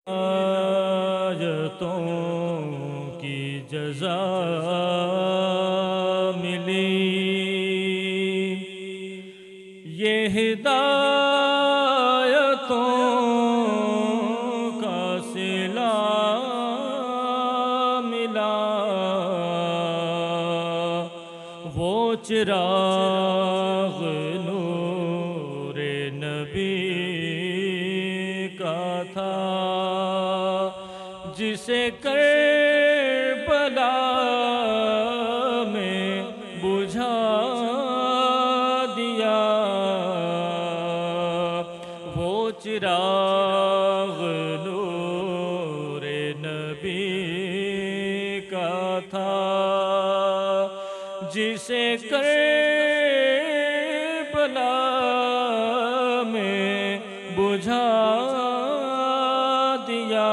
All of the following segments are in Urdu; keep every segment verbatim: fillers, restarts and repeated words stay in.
آیتوں کی جزا ملی، یہ ہدایتوں کا صلہ ملا، وہ چراغ نور نبی کا تھا جسے کربلا میں بجھا دیا، وہ چراغ نور نبی کا تھا جسے کربلا میں بجھا دیا،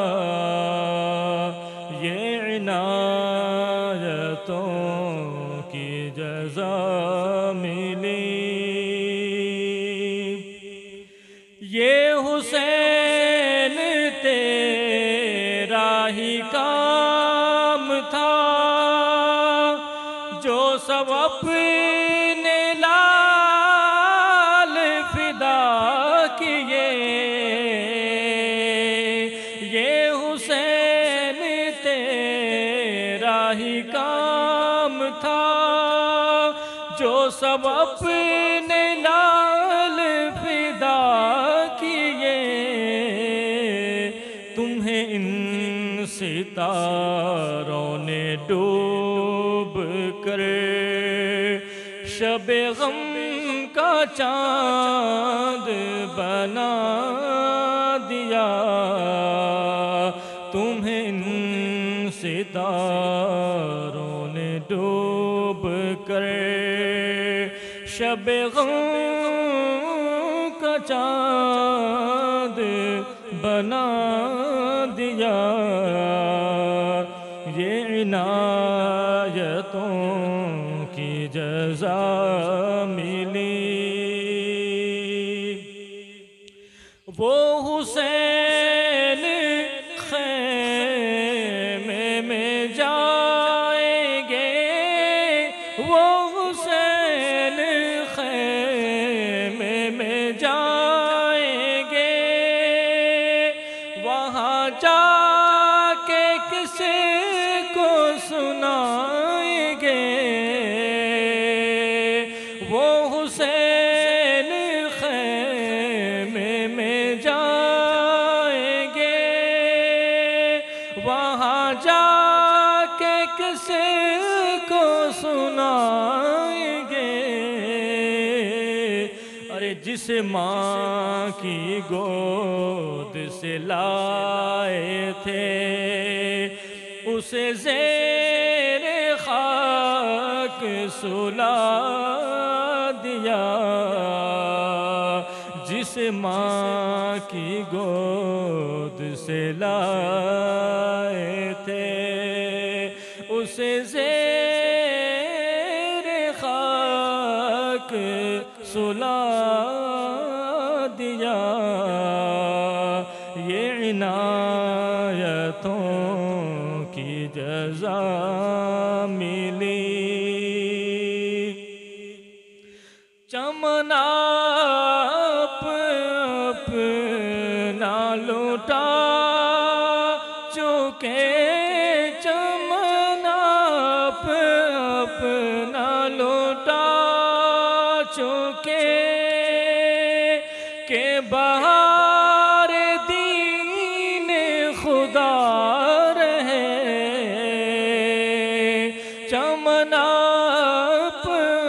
یہ عنایتوں کی جزا ملی، یہ حسین تیرا ہی کام تھا جو سب اپنے لال فدا کیے، یہ حسین تیرا ہی کام تھا جو سب اپنے لال فدا کیے، تمہیں ان ستاروں نے ڈوب کر شب غم کا چاند بنا دیا، تمہیں ان ستاروں نے ڈوب کر شب غم کا چاند بنا دیا، یہ عنایتوں کی جزا ملی، وہ حسین خیمے میں جائیں گے، وہ حسین خیمے میں جائیں گے، وہاں جا کے کسی کو سنائیں گے، وہ حسین خیمے میں جائیں گے، وہاں جا کے کسی کو سنائیں گے، ارے جس ماں کی گود سے لائے تھے اسے زیر خاک سلا دیا، جس ماں کی گود سے لائے تھے اسے زیر خاک سلا دیا، یہ عنایتوں کی جزا ملی، چمن آپ اپنا لوٹا چکے، چمن آپ اپنا لوٹا چکے، کہ بہار دین خدا رہے، چمن آپ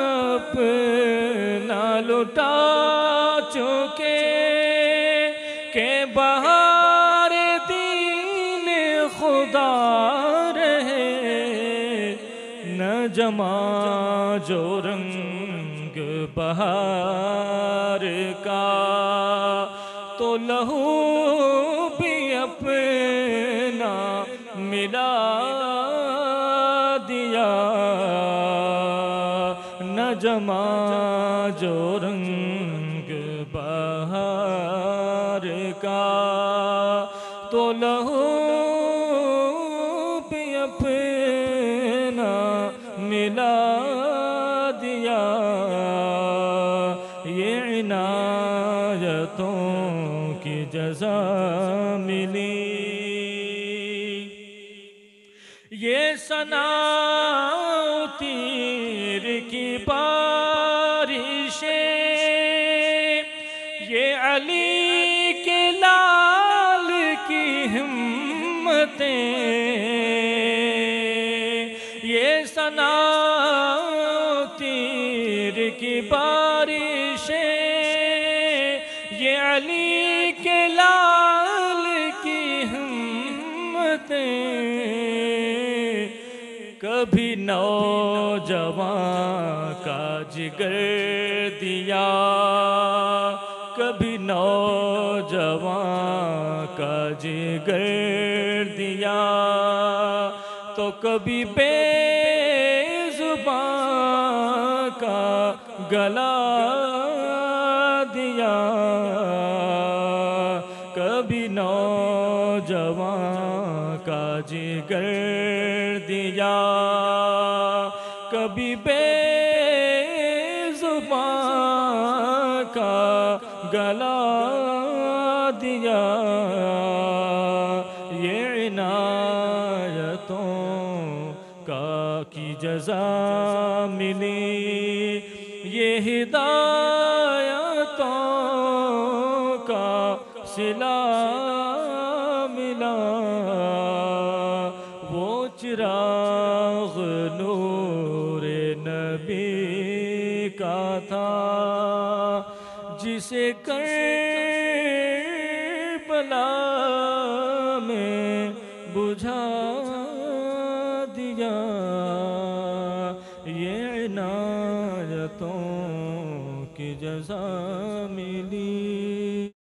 اپنا لوٹا چکے، کہ بہار دین خدا رہے، نہ جما جو رنگ بہار کا تو لہو بھی اپنا ملا دیا، نہ جما جو رنگ بہار کا تو لہو بھی اپنا ملا دیا، یہ عنایتوں کی جزا ملی۔ یہ ثنا تیر کی بارشیں، یہ علی کے لال کی ہمتیں، یہ ثنا تیر کی بارشیں، یہ علی کے لال کی ہمتیں، کبھی نوجوان کا جگر دیا، کبھی نوجوان کا جگر دیا، تو کبھی بے زبان کا گلا دیا، کبھی نوجوان کا جگر دیا، کبھی بے زبان کا گلا دیا، یہ عنایتوں کا کی جزا ملی، یہ ہدایتوں کا صلہ ملا۔ وہ چراغ نور نبی کا تھا، جسے کربلا میں بجھا دیا، یہ عنایتوں کی جزا ملی۔